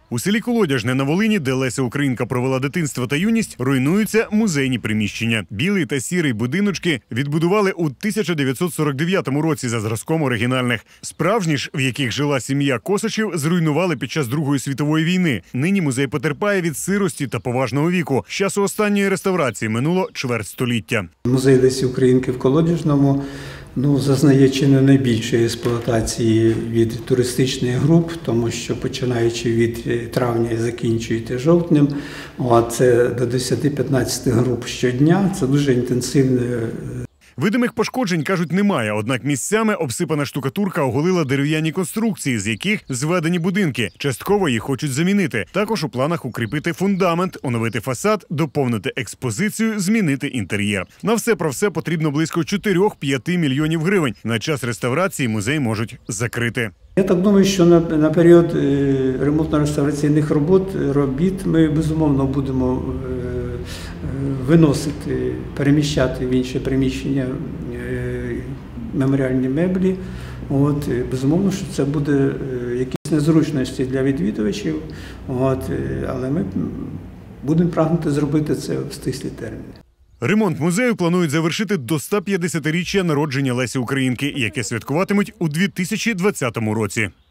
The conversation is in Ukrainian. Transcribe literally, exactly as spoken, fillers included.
У селі Колодяжне на Волині, де Леся Українка провела дитинство та юність, руйнуються музейні приміщення. Білий та сірий будиночки відбудували у тисяча дев'ятсот сорок дев'ятому році за зразком оригінальних. Справжні ж, в яких жила сім'я Косачів, зруйнували під час Другої світової війни. Нині музей потерпає від сирості та поважного віку. З часу останньої реставрації минуло чверть століття. Музей Лесі Українки в Колодяжному ну, зазнає чи не найбільшої експлуатації від туристичних груп, тому що починаючи від травня і закінчуючи жовтнем, це до десяти-п'ятнадцяти груп щодня, це дуже інтенсивне. Видимих пошкоджень, кажуть, немає, однак місцями обсипана штукатурка оголила дерев'яні конструкції, з яких зведені будинки. Частково їх хочуть замінити. Також у планах укріпити фундамент, оновити фасад, доповнити експозицію, змінити інтер'єр. На все про все потрібно близько чотирьох-п'яти мільйонів гривень. На час реставрації музей можуть закрити. Я так думаю, що на, на період ремонтно-реставраційних робот, робіт ми, безумовно, будемо виносити, переміщати в інше приміщення меморіальні меблі. От, безумовно, що це буде якісь незручності для відвідувачів, от, але ми будемо прагнути зробити це в стислі терміни. Ремонт музею планують завершити до ста п'ятдесятиріччя народження Лесі Українки, яке святкуватимуть у дві тисячі двадцятому році.